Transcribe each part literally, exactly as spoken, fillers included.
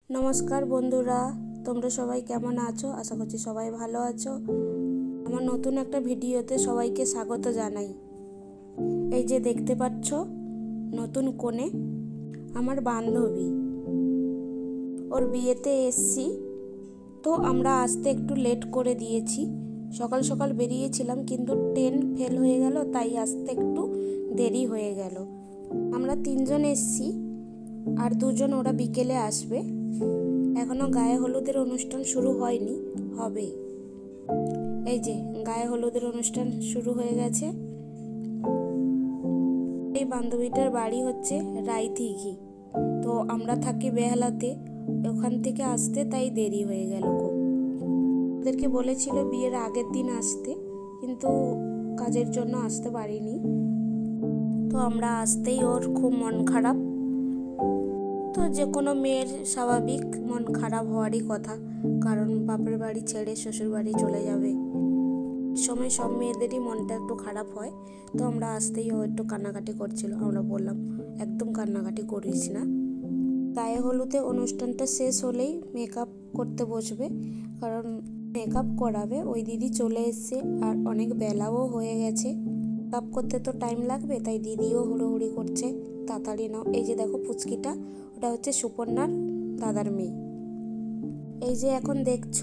নমস্কার বন্ধুরা, তোমরা সবাই কেমন আছো? আশা করছি সবাই ভালো আছো। আমার নতুন একটা ভিডিওতে সবাইকে স্বাগত জানাই। এই যে দেখতে পাচ্ছ নতুন কোণে আমার বান্ধবী, ওর বিয়েতে এসছি। তো আমরা আসতে একটু লেট করে দিয়েছি, সকাল সকাল বেরিয়েছিলাম কিন্তু ট্রেন ফেল হয়ে গেল, তাই আসতে একটু দেরি হয়ে গেল। আমরা তিনজন এসছি আর দুজন ওরা বিকেলে আসবে। এখনো গায়ে হলুদের অনুষ্ঠান শুরু হয়নি, হবে। এই যে গায়ে হলুদের অনুষ্ঠান শুরু হয়ে গেছে। এই বান্ধবীটার বাড়ি হচ্ছে রায়দিঘি, তো আমরা থাকি বেহালাতে, ওখান থেকে আসতে তাই দেরি হয়ে গেল খুব। ওদেরকে বলেছিল বিয়ের আগের দিন আসতে, কিন্তু কাজের জন্য আসতে পারিনি। তো আমরা আসতেই ওর খুব মন খারাপ। তো যে কোনো মেয়ের স্বাভাবিক মন খারাপ হওয়ারই কথা, কারণ বাপের বাড়ি ছেড়ে শ্বশুর বাড়ি চলে যাবে, সময় সব মেয়েদেরই মনটা একটু খারাপ হয়। তো আমরা আসতেই ও একটু কান্নাকাটি করছিল। আমরা বললাম একদম কান্নাকাটি করিস না। গায়ে হলুদে অনুষ্ঠানটা শেষ হলেই মেকআপ করতে বসবে, কারণ মেকআপ করাবে ওই দিদি চলে এসছে আর অনেক বেলাও হয়ে গেছে। মেকআপ করতে তো টাইম লাগবে, তাই দিদিও হুড়োহুড়ি করছে, তাড়াতাড়ি নাও। এই যে দেখো পুচকিটা, ওটা হচ্ছে সুপর্ণার দাদার মেয়ে। এই যে এখন দেখছো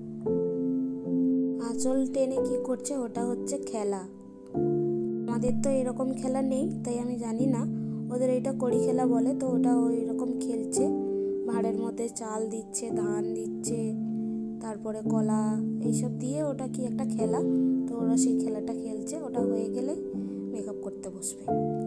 আঁচল টেনে কি করছে, ওটা হচ্ছে খেলা। আমাদের তো এরকম খেলা নেই, তাই আমি জানি না, ওদের এইটা কড়ি খেলা বলে। তো ওটা ওই রকম খেলছে, ভাঁড়ের মধ্যে চাল দিচ্ছে, ধান দিচ্ছে, তারপরে কলা এইসব দিয়ে ওটা কি একটা খেলা। তো ওরা সেই খেলাটা খেলছে, ওটা হয়ে গেলে মেকআপ করতে বসবে।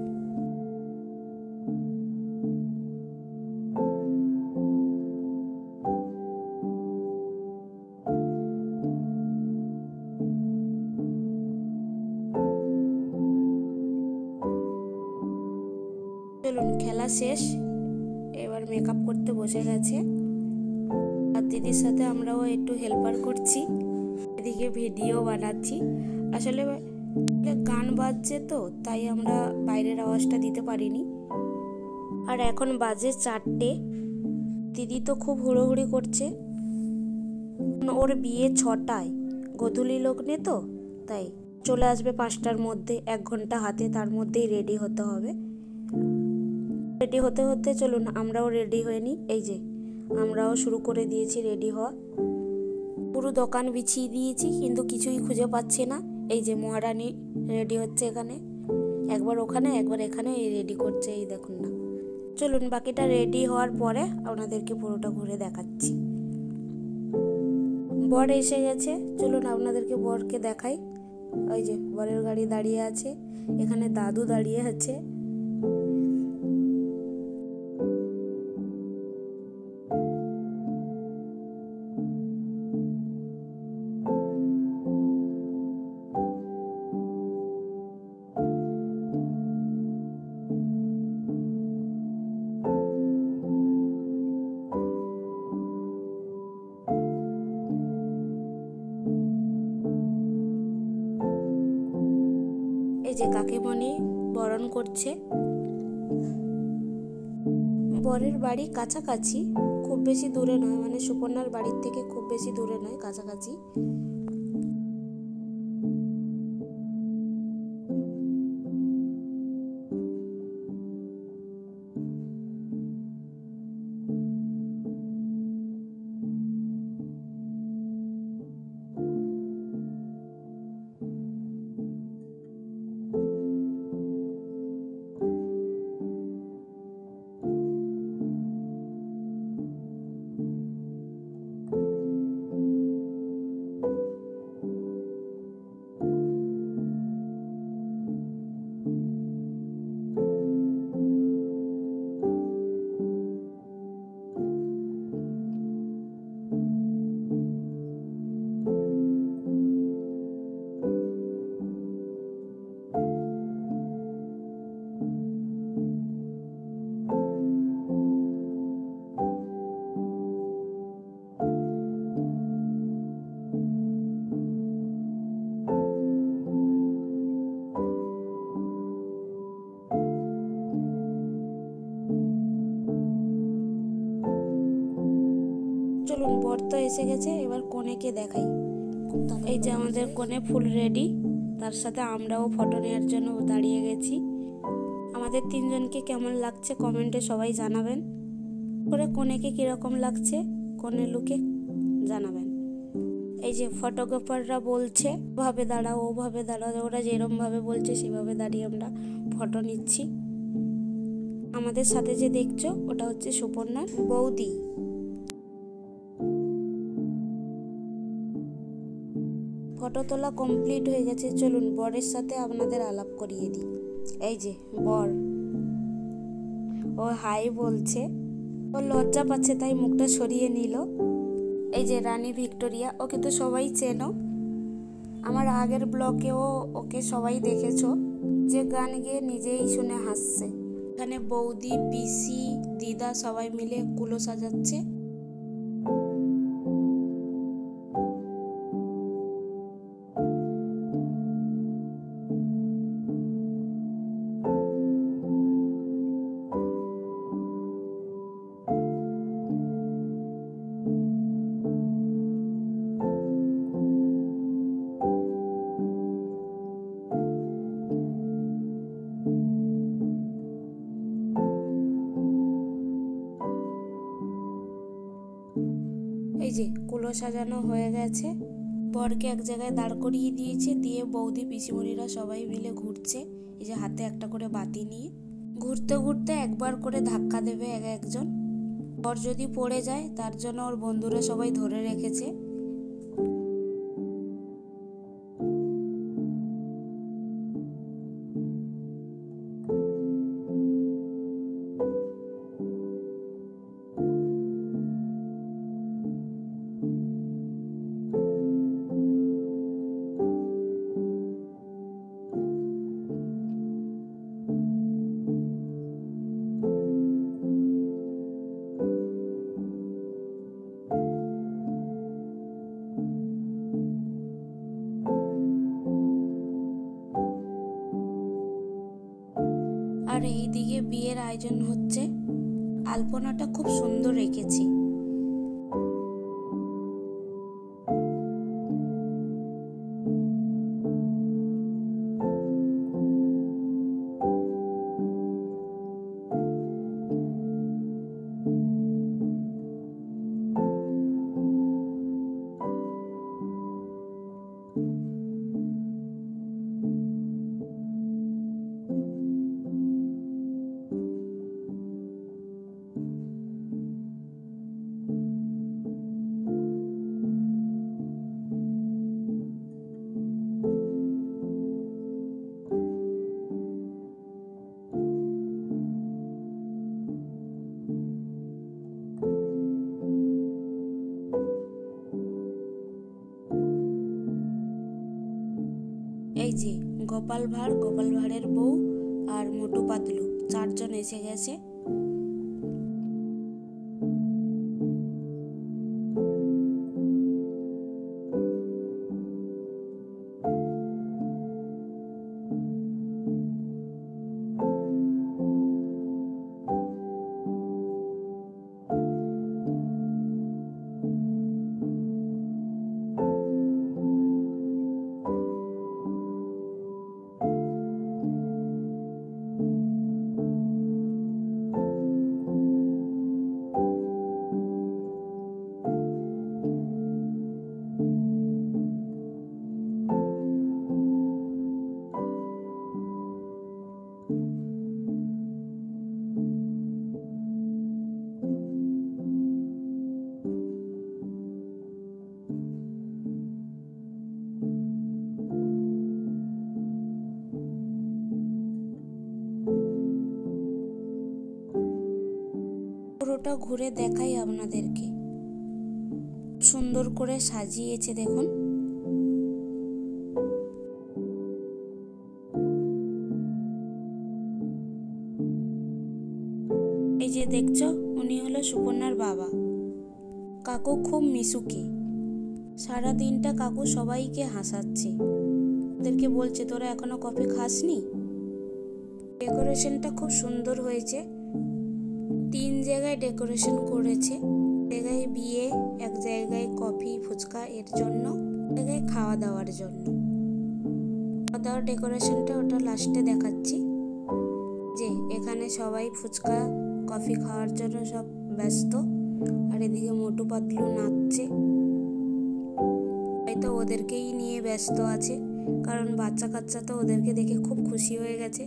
চলুন, খেলা শেষ, এবার মেকআপ করতে বসে গেছে। আর দিদির সাথে আমরাও একটু হেল্পার করছি, এদিকে ভিডিও বানাচ্ছি। আসলে গান বাজছে তো, তাই আমরা বাইরের আওয়াজটা দিতে পারিনি। আর এখন বাজে চারটে। দিদি তো খুব হুড়োহুড়ি করছে, ওর বিয়ে ছটায়, গোধূলি লগ্নে তো, তাই চলে আসবে পাঁচটার মধ্যে, এক ঘন্টা হাতে, তার মধ্যেই রেডি হতে হবে। রেডি হতে হতে চলুন আমরাও রেডি হয়ে নিই। এই যে আমরাও শুরু করে দিয়েছি রেডি হওয়া। পুরো দোকান বিছিয়ে দিয়েছি, কিন্তু কিছুই খুঁজে পাচ্ছি না। এই যে মহারানী রেডি হচ্ছে এখানে, একবার ওখানে একবার এখানে, এই রেডি করছে, এই দেখুন না। চলুন বাকিটা রেডি হওয়ার পরে আপনাদেরকে পুরোটা ঘুরে দেখাচ্ছি। বর এসে গেছে, চলুন আপনাদেরকে বরকে দেখাই। ওই যে বরের গাড়ি দাঁড়িয়ে আছে, এখানে দাদু দাঁড়িয়ে আছে। এই যে কাকিমণি বরণ করছে। বরের বাড়ি কাছাকাছি, খুব বেশি দূরে নয়, মানে সুপর্ণার বাড়ির থেকে খুব বেশি দূরে নয়, কাছাকাছি। চলুন, বর তো এসে গেছে, এবার কনেকে দেখাই। এই যে আমাদের কনে ফুল রেডি, তার সাথে আমরাও ফটো নেওয়ার জন্য দাঁড়িয়ে গেছি। আমাদের তিনজনকে কেমন লাগছে কমেন্টে সবাই জানাবেন। করে কনেকে কীরকম লাগছে কনের লুকে জানাবেন। এই যে ফটোগ্রাফাররা বলছে ওভাবে দাঁড়াও, ওভাবে দাঁড়াও, ওরা যেরমভাবে বলছে সেভাবে দাঁড়িয়ে আমরা ফটো নিচ্ছি। আমাদের সাথে যে দেখছো ওটা হচ্ছে সুপর্ণার বৌদি। ফটো তোলা কমপ্লিট হয়ে গেছে, চলুন বরের সাথে আপনাদের আলাপ করিয়ে দিই। এই যে বর, ও হাই বলছে, ও লজ্জা পাচ্ছে তাই মুখটা সরিয়ে নিল। এই যে রানী ভিক্টোরিয়া, ওকে তো সবাই চেনো, আমার আগের ব্লগেও ওকে সবাই দেখেছো, যে গান গেয়ে নিজেই শুনে হাসছে। এখানে বৌদি, পিসি, দিদা সবাই মিলে কুলো সাজাচ্ছে। এই যে কুলো সাজানো হয়ে গেছে, বরকে এক জায়গায় দাঁড় করিয়ে দিয়েছে, দিয়ে বৌদি পিসিমণিরা সবাই মিলে ঘুরছে। এই যে হাতে একটা করে বাতি নিয়ে ঘুরতে ঘুরতে একবার করে ধাক্কা দেবে এক একজন। বর যদি পড়ে যায় তার জন্য ওর বন্ধুরা সবাই ধরে রেখেছে। আর এইদিকে বিয়ের আয়োজন হচ্ছে, আলপনাটা খুব সুন্দর রেখেছি। এই যে গোপাল ভাঁড়, গোপাল ভাঁড়ের বউ আর মোটু পাতলু চারজন এসে গেছে। পুরোটা ঘুরে দেখাই আপনাদেরকে, সুন্দর করে সাজিয়েছে দেখুন। এই যে দেখছো, উনি হলো সুপর্ণার বাবা। কাকু খুব মিশুকি, সারা দিনটা কাকু সবাইকে হাসাচ্ছে, ওদেরকে বলছে তোরা এখনো কফি খাসনি। ডেকোরেশনটা খুব সুন্দর হয়েছে, তিন জায়গায় ডেকোরেশন করেছে। জায়গায় বিয়ে, জায়গায় কফি ফুচকা এর জন্য, জায়গায় খাওয়া দাওয়ার জন্য। খাওয়া দাওয়ার ডেকোরেশনটা ওটা লাস্টে দেখাচ্ছি। যে এখানে সবাই ফুচকা কফি খাওয়ার জন্য সব ব্যস্ত, আর এদিকে মোটু পাতলু নাচছে। হয়তো ওদেরকেই নিয়ে ব্যস্ত আছে, কারণ বাচ্চা কাচ্চা তো ওদেরকে দেখে খুব খুশি হয়ে গেছে।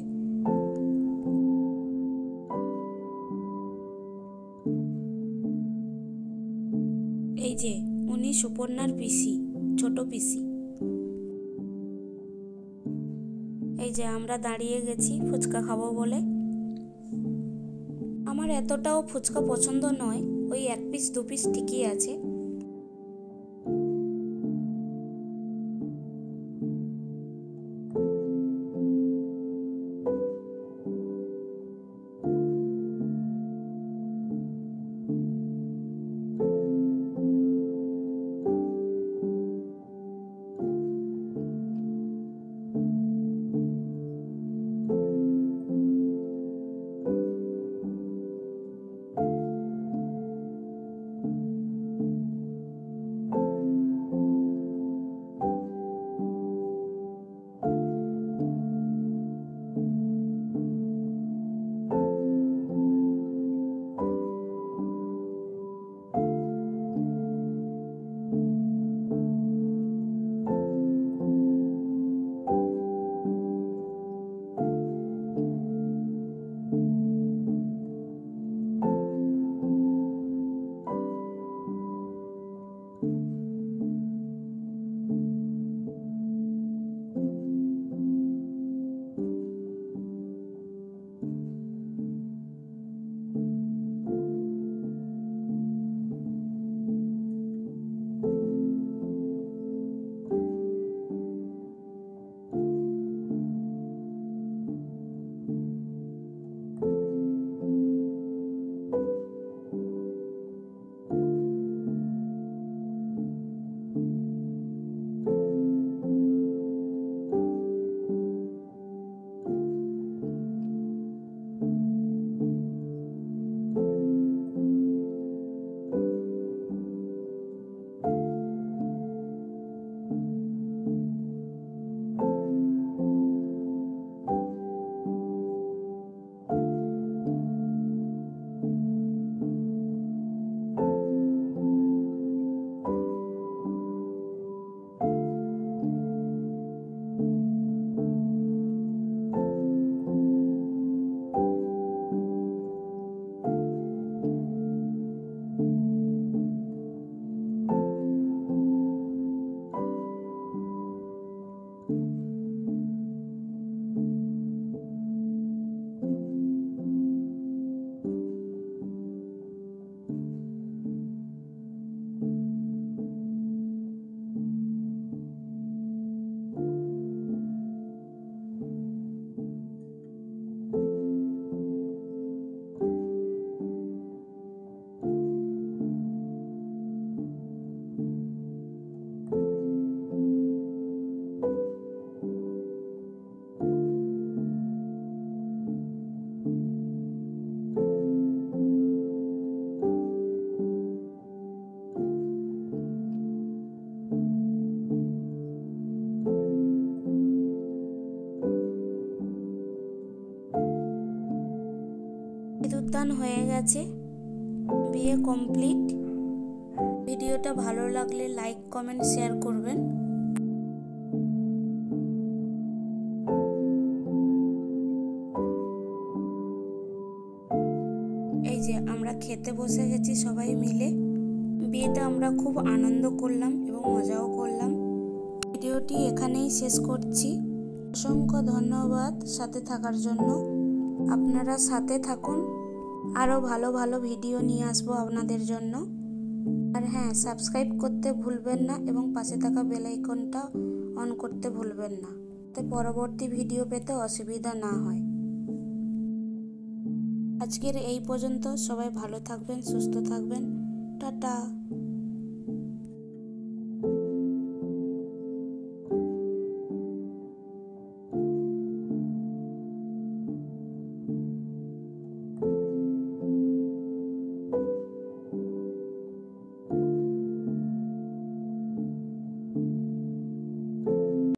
এই যে উনি সুপর্ণার পিসি, ছোট পিসি। এই যে আমরা দাঁড়িয়ে গেছি ফুচকা খাবো বলে। আমার এতটাও ফুচকা পছন্দ নয়, ওই এক পিস দু পিস ঠিকই আছে। বিদ্যুৎদান হয়ে গেছে, বিয়ে কমপ্লিট। ভিডিওটা ভালো লাগলে লাইক কমেন্ট শেয়ার করবেন। এই যে আমরা খেতে বসে গেছি সবাই মিলে। বিয়েটা আমরা খুব আনন্দ করলাম এবং মজাও করলাম। ভিডিওটি এখানেই শেষ করছি। অসংখ্য ধন্যবাদ সাথে থাকার জন্য। আপনারা সাথে থাকুন, আরও ভালো ভালো ভিডিও নিয়ে আসবো আপনাদের জন্য। আর হ্যাঁ, সাবস্ক্রাইব করতে ভুলবেন না এবং পাশে থাকা বেল আইকনটা অন করতে ভুলবেন না, যাতে পরবর্তী ভিডিও পেতে অসুবিধা না হয়। আজকের এই পর্যন্ত। সবাই ভালো থাকবেন, সুস্থ থাকবেন। টাটা।